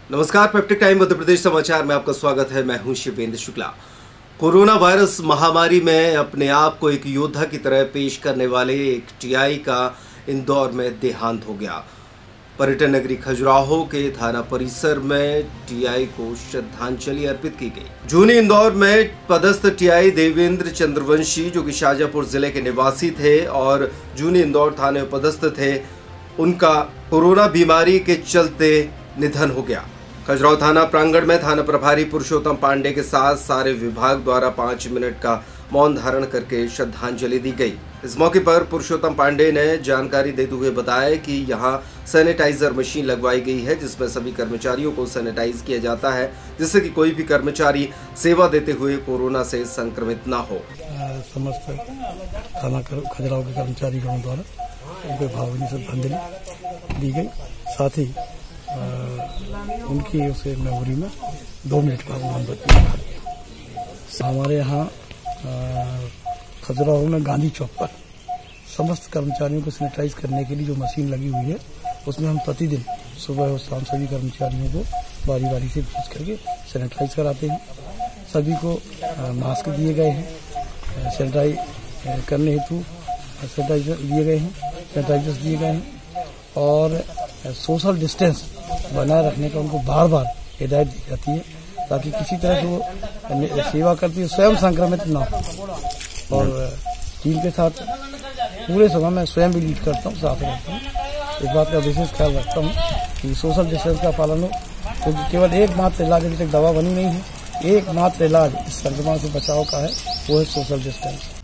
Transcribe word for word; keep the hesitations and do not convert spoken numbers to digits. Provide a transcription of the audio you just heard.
नमस्कार, peptic time Madhya Pradesh समाचार में आपका स्वागत है। मैं हूं शिवेंद्र शुक्ला। कोरोना वायरस महामारी में अपने आप को एक योद्धा की तरह पेश करने वाले एक टीआई का इंदौर में देहांत हो गया। पर्यटन नगरी खजुराहो के थाना परिसर में टीआई को श्रद्धांजलि अर्पित की गई। जूनी इंदौर में पदस्थ टीआई देवेंद्र चंद्रवंशी, जो कि शाहजहांपुर जिले के निवासी थे और जूनी इंदौर थाने में पदस्थ थे, उनका कोरोना बीमारी के चलते निधन हो गया। खजुराहो थाना प्रांगण में थाना प्रभारी पुरुषोत्तम पांडे के साथ सारे विभाग द्वारा पाँच मिनट का मौन धारण करके श्रद्धांजलि दी गई। इस मौके पर पुरुषोत्तम पांडे ने जानकारी देते हुए बताया कि यहां सैनिटाइजर मशीन लगवाई गई है, जिसमें सभी कर्मचारियों को सैनिटाइज किया जाता है, जिससे कि कोई भी कर्मचारी सेवा देते हुए कोरोना से संक्रमित न हो। समस्त थाना खजुराहो के कर्मचारियों द्वारा उनके भावनीय श्रद्धांजलि दी गई। साथ ही आ, उनकी उसे मेमोरी में दो मिनट का मोमबत्ती रखा गया। हमारे यहाँ खजुराहो में गांधी चौक पर समस्त कर्मचारियों को सैनिटाइज करने के लिए जो मशीन लगी हुई है, उसमें हम प्रतिदिन सुबह और शाम सभी कर्मचारियों को बारी बारी से पूछ करके सैनिटाइज कराते हैं। सभी को आ, मास्क दिए गए हैं, सैनिटाइज करने हेतु सैनिटाइजर दिए गए हैं, सैनिटाइजर्स दिए गए हैं और सोशल डिस्टेंस बनाए रखने का उनको बार बार हिदायत दी जाती है, ताकि किसी तरह से वो सेवा करती है स्वयं संक्रमित न हो। और टीम के साथ पूरे समय मैं स्वयं भी लीड करता हूँ, साथ रहता हूँ। इस बात का विशेष ख्याल रखता हूँ कि सोशल डिस्टेंस का पालन हो, क्योंकि तो केवल एकमात्र इलाज अभी तक दवा बनी नहीं है। एकमात्र इलाज इस संक्रमण से बचाव का है, वो है सोशल डिस्टेंस।